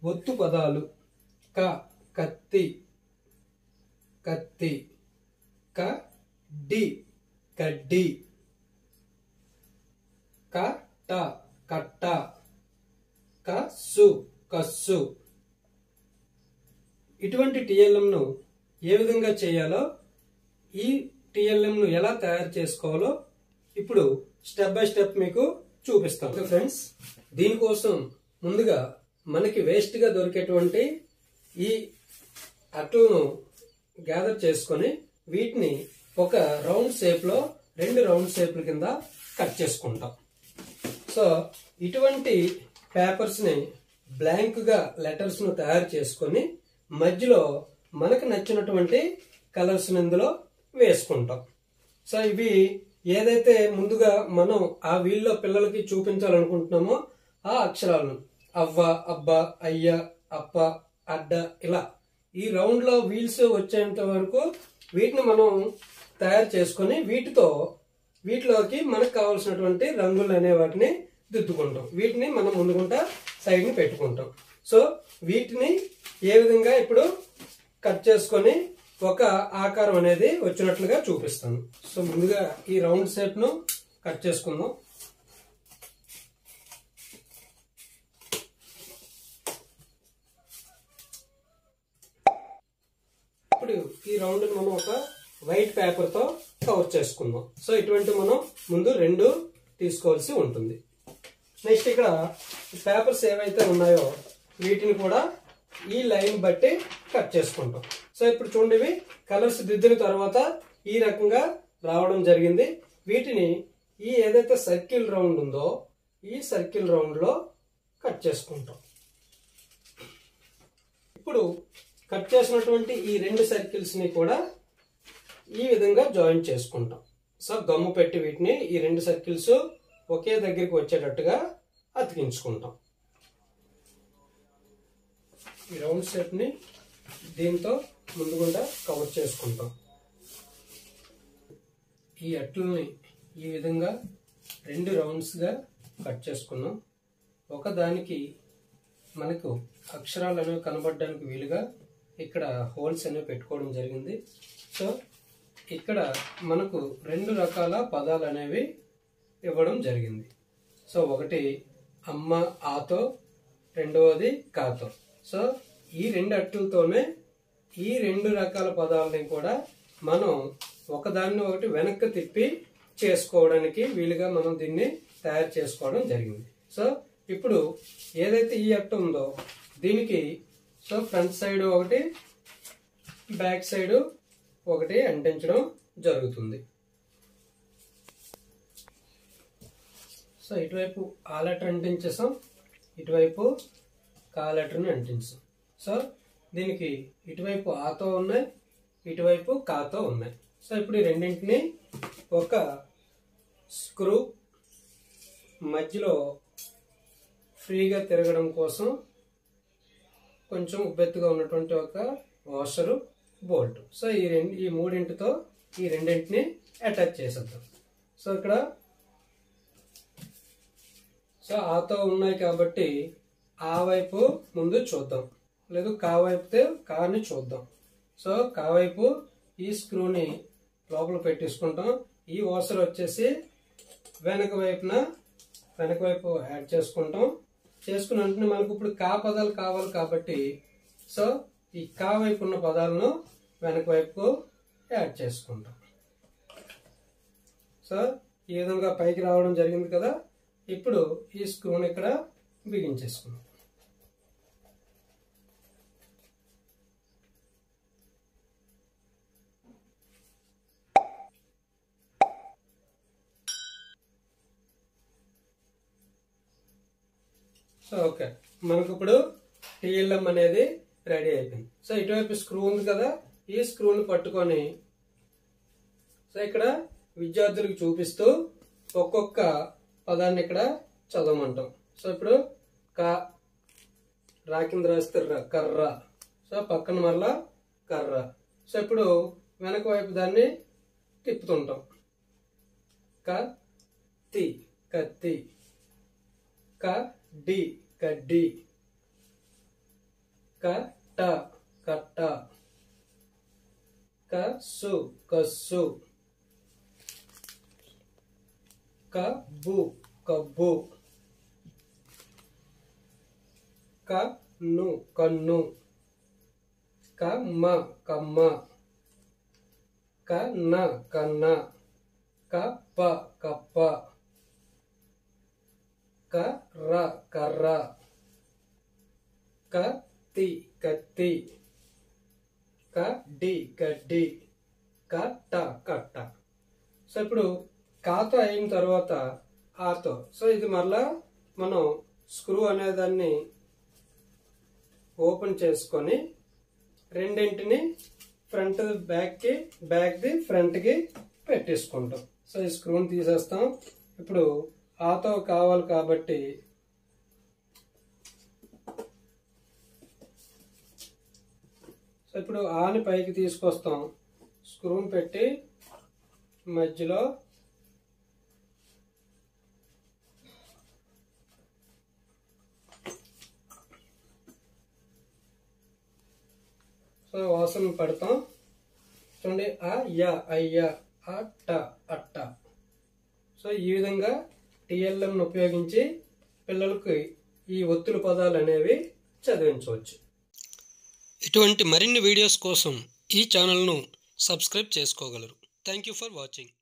ఒత్తు పదాలు క కత్తి కత్తి, క డి కడ్డి, క ట కట్ట, కస్సు కస్సు. ఇటువంటి టిఎల్ఎంను ఏ విధంగా చేయాలో, ఈ టిఎల్ఎంను ఎలా తయారు చేసుకోవాలో ఇప్పుడు స్టెప్ బై స్టెప్ మీకు చూపిస్తాను ఫ్రెండ్స్. దీనికోసం ముందుగా మనకి వేస్ట్ గా దొరికేటువంటి ఈ అట్లను గ్యాదర్ చేసుకొని వీటిని ఒక రౌండ్ షేప్ లో 2 రౌండ్ షేప్ల కింద కట్ చేసుకుంటాం. సో ఇటువంటి పేపర్స్ ని బ్లాంక్ గా లెటర్స్ ను తయారు చేసుకొని మధ్యలో మనకు నచ్చినటువంటి కలర్స్ ఇందులో వేసుకుంటాం. సో ఇవి ఏదైతే ముందుగా మనం ఆ వీల్లో పిల్లలకి చూపించాలనుకుంటున్నామో ఆ అక్షరాలను అవ్వ, అబ్బ, అయ్య, అప్ప, అడ్డ ఇలా ఈ రౌండ్ లో వీల్స్ వచ్చేంత వరకు వీటిని మనం తయారు చేసుకొని వీటిలోకి మనకు కావాల్సినటువంటి రంగులు అనే వాటిని దిద్దుకుంటాం. వీటిని మనం ముందుకుంటా సైడ్ ని పెట్టుకుంటాం. సో వీటిని ఏ విధంగా ఇప్పుడు కట్ చేసుకొని ఒక ఆకారం అనేది వచ్చినట్లుగా చూపిస్తాను. సో ముందుగా ఈ రౌండ్ షేప్ ను కట్ చేసుకుందాం. ఇప్పుడు ఈ రౌండ్ మనం ఒక వైట్ పేపర్ తో కవర్ చేసుకుందాం. సో ఇటువంటి మనం ముందు 2 తీసుకోవాల్సి ఉంటుంది. నెక్స్ట్ ఇక్కడ పేపర్స్ ఏవైతే ఉన్నాయో వీటిని కూడా ఈ లైన్ బట్టి కట్ చేసుకుంటాం. సో ఇప్పుడు చూడండి, ఇవి కలర్స్ దిద్దిన తర్వాత ఈ రకంగా రావడం జరిగింది. వీటిని ఈ ఏదైతే సర్కిల్ రౌండ్ ఉందో ఈ సర్కిల్ రౌండ్ లో కట్ చేసుకుంటాం. ఇప్పుడు కట్ చేసినటువంటి ఈ 2 సర్కిల్స్ ని కూడా ఈ విధంగా జాయిన్ చేసుకుంటాం. సో గమ్ము పెట్టి వీటిని ఈ 2 సర్కిల్స్ ఒకే దగ్గరికి వచ్చేటట్టుగా అతికించుకుంటాం. ఈ రౌండ్ షేప్ ని దీంతో ముందుగుండా కవర్ చేసుకుంటాం. ఈ అట్లని ఈ విధంగా 2 రౌండ్స్ గా కట్ చేసుకున్నాం. ఒకదానికి మనకు అక్షరాలు అనేవి కనబడడానికి వీలుగా ఇక్కడ హోల్స్ అనేవి పెట్టుకోవడం జరిగింది. సో ఇక్కడ మనకు 2 రకాల పదాలు అనేవి ఇవ్వడం జరిగింది. సో ఒకటి అమ్మ ఆతో, రెండవది కాతో. సో ఈ 2 అట్లతోనే ఈ 2 రకాల పదాలని కూడా మనం ఒకదాన్ని ఒకటి వెనక్కి తిప్పి చేసుకోవడానికి వీలుగా మనం దీన్ని తయారు చేసుకోవడం జరిగింది. సో ఇప్పుడు ఏదైతే ఈ అట్ట ఉందో దీనికి సో ఫ్రంట్ సైడ్ ఒకటి, బ్యాక్ సైడ్ ఒకటి అంటించడం జరుగుతుంది. సో ఇటువైపు ఆ లెటర్ అంటించేసాం, ఇటువైపు కా లెటర్ని అంటించాం. సో దీనికి ఇటువైపు ఆతో ఉన్నాయి, ఇటువైపు కాతో ఉన్నాయి. సో ఇప్పుడు ఈ రెండింటిని ఒక స్క్రూ మధ్యలో ఫ్రీగా తిరగడం కోసం కొంచెం ఉబ్బెత్తుగా ఉన్నటువంటి ఒక వాషరు, బోల్ట్. సో ఈ మూడింటితో ఈ రెండింటిని అటాచ్ చేసేద్దాం. సో ఇక్కడ సో ఆతో ఉన్నాయి కాబట్టి ఆ వైపు ముందు చూద్దాం, లేదు కా వైపుతే కాని చూద్దాం. సో కా వైపు ఈ స్క్రూని లోపల పెట్టేసుకుంటాం. ఈ వాషర్ వచ్చేసి వెనక వైపు యాడ్ చేసుకుంటాం. చేసుకున్న వెంటనే మనకు ఇప్పుడు కా పదాలు కావాలి కాబట్టి సో ఈ కా వైపు ఉన్న పదాలను వెనక వైపు యాడ్ చేసుకుంటాం. సో ఈ విధంగా పైకి రావడం జరిగింది కదా. ఇప్పుడు ఈ స్క్రూని ఇక్కడ బిగించేసుకుందాం. సో ఓకే, మనకు ఇప్పుడు టిఎల్ఎం అనేది రెడీ అయిపోయింది. సో ఇటువైపు స్క్రూ ఉంది కదా, ఈ స్క్రూని పట్టుకొని సో ఇక్కడ విద్యార్థులకు చూపిస్తూ ఒక్కొక్క పదాన్ని ఇక్కడ చదవమంటాం. సో ఇప్పుడు కా రా కింద రాస్తే కర్ర, సో పక్కన మరలా కర్ర. సో ఇప్పుడు వెనక వైపు దాన్ని తిప్పుతుంటాం. కత్తి కత్తి, కడ్డి కడ్డి, కట్ట కట్ట, కసు కస్సు, కబ్బు కబ్బు, కన్ను కన్ను, కమ్మ కమ్మ, కన్న కన్న, కప్ప కప్ప, కర్ర కర్ర, కత్తి కత్తి, కడ్డి గడ్డి, కట్ట కట్ట. సో ఇప్పుడు కాతో అయిన తర్వాత ఆతో. సో ఇది మరలా మనం స్క్రూ అనేదాన్ని ఓపెన్ చేసుకొని రెండింటిని ఫ్రంట్ బ్యాక్కి, బ్యాక్ది ఫ్రంట్కి పెట్టేసుకుంటాం. సో ఈ స్క్రూని తీసేస్తాం. ఇప్పుడు ఆతో కావాలి కాబట్టి సో ఇప్పుడు ఆని పైకి తీసుకొస్తాం. స్క్రూని పెట్టి మధ్యలో సో వాసన పడతాం. చూడండి, ఆ యా అయ్యా, అట్ట అట్ట. సో ఈ విధంగా టిఎల్ఎంను ఉపయోగించి పిల్లలకి ఈ ఒత్తుల పదాలు అనేవి చదివించవచ్చు. ఇటువంటి మరిన్ని వీడియోస్ కోసం ఈ ఛానల్ను సబ్స్క్రైబ్ చేసుకోగలరు. Thank you for watching.